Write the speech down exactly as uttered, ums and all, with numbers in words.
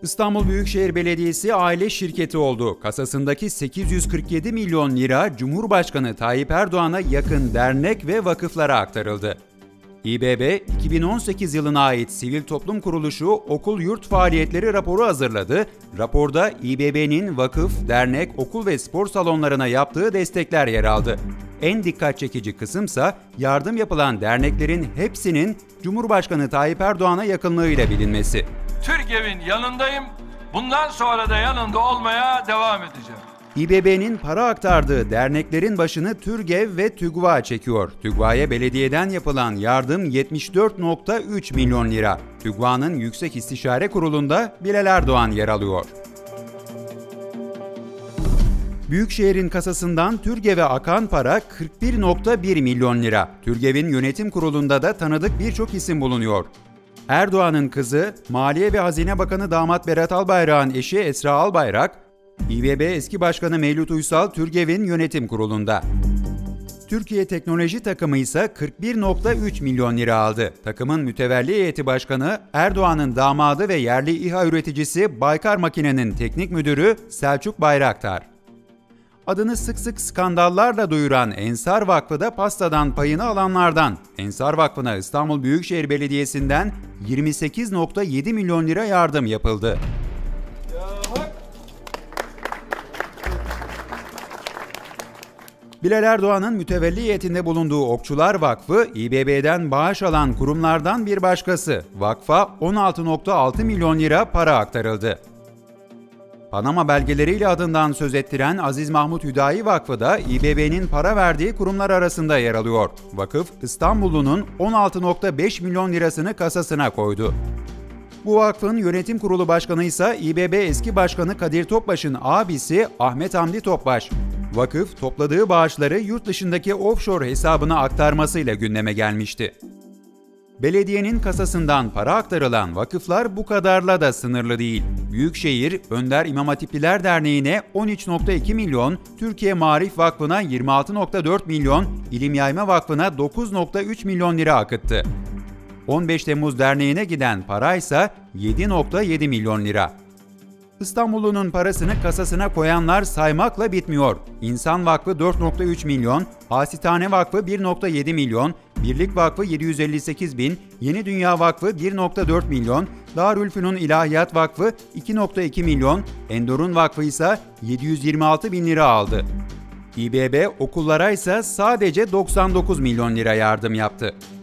İstanbul Büyükşehir Belediyesi aile şirketi oldu. Kasasındaki sekiz yüz kırk yedi milyon lira Cumhurbaşkanı Tayyip Erdoğan'a yakın dernek ve vakıflara aktarıldı. İBB, iki bin on sekiz yılına ait sivil toplum kuruluşu okul yurt faaliyetleri raporu hazırladı. Raporda İBB'nin vakıf, dernek, okul ve spor salonlarına yaptığı destekler yer aldı. En dikkat çekici kısımsa yardım yapılan derneklerin hepsinin Cumhurbaşkanı Tayyip Erdoğan'a yakınlığıyla bilinmesi. Türkiye'nin yanındayım, bundan sonra da yanında olmaya devam edeceğim. İBB'nin para aktardığı derneklerin başını TÜRGEV ve TÜGVA çekiyor. TÜGVA'ya belediyeden yapılan yardım yetmiş dört nokta üç milyon lira. TÜGVA'nın Yüksek İstişare Kurulu'nda Bilal Erdoğan yer alıyor. Büyükşehir'in kasasından TÜRGEV'e akan para kırk bir nokta bir milyon lira. TÜRGEV'in yönetim kurulunda da tanıdık birçok isim bulunuyor. Erdoğan'ın kızı, Maliye ve Hazine Bakanı Damat Berat Albayrak'ın eşi Esra Albayrak, İBB eski başkanı Mevlüt Uysal TÜRGEV'in yönetim kurulunda. Türkiye Teknoloji takımı ise kırk bir nokta üç milyon lira aldı. Takımın mütevelli heyeti başkanı Erdoğan'ın damadı ve yerli İHA üreticisi Baykar Makine'nin teknik müdürü Selçuk Bayraktar. Adını sık sık skandallarla duyuran Ensar Vakfı da pastadan payını alanlardan. Ensar Vakfı'na İstanbul Büyükşehir Belediyesi'nden yirmi sekiz nokta yedi milyon lira yardım yapıldı. Bilal Erdoğan'ın mütevelli heyetinde bulunduğu Okçular Vakfı, İBB'den bağış alan kurumlardan bir başkası. Vakfa on altı nokta altı milyon lira para aktarıldı. Panama belgeleriyle adından söz ettiren Aziz Mahmut Hüdayi Vakfı da İBB'nin para verdiği kurumlar arasında yer alıyor. Vakıf, İstanbullu'nun on altı nokta beş milyon lirasını kasasına koydu. Bu vakfın yönetim kurulu başkanı ise İBB eski başkanı Kadir Topbaş'ın abisi Ahmet Hamdi Topbaş. Vakıf, topladığı bağışları yurt dışındaki offshore hesabına aktarmasıyla gündeme gelmişti. Belediyenin kasasından para aktarılan vakıflar bu kadarla da sınırlı değil. Büyükşehir, Önder İmam Hatipliler Derneği'ne on üç nokta iki milyon, Türkiye Maarif Vakfı'na yirmi altı nokta dört milyon, İlim Yayma Vakfı'na dokuz nokta üç milyon lira akıttı. on beş Temmuz Derneği'ne giden para ise yedi nokta yedi milyon lira. İstanbullu'nun parasını kasasına koyanlar saymakla bitmiyor. İnsan Vakfı dört nokta üç milyon, Hasitane Vakfı bir nokta yedi milyon, Birlik Vakfı yedi yüz elli sekiz bin, Yeni Dünya Vakfı bir nokta dört milyon, Darülfünun İlahiyat Vakfı iki nokta iki milyon, Endorun Vakfı ise yedi yüz yirmi altı bin lira aldı. İBB okullara ise sadece doksan dokuz milyon lira yardım yaptı.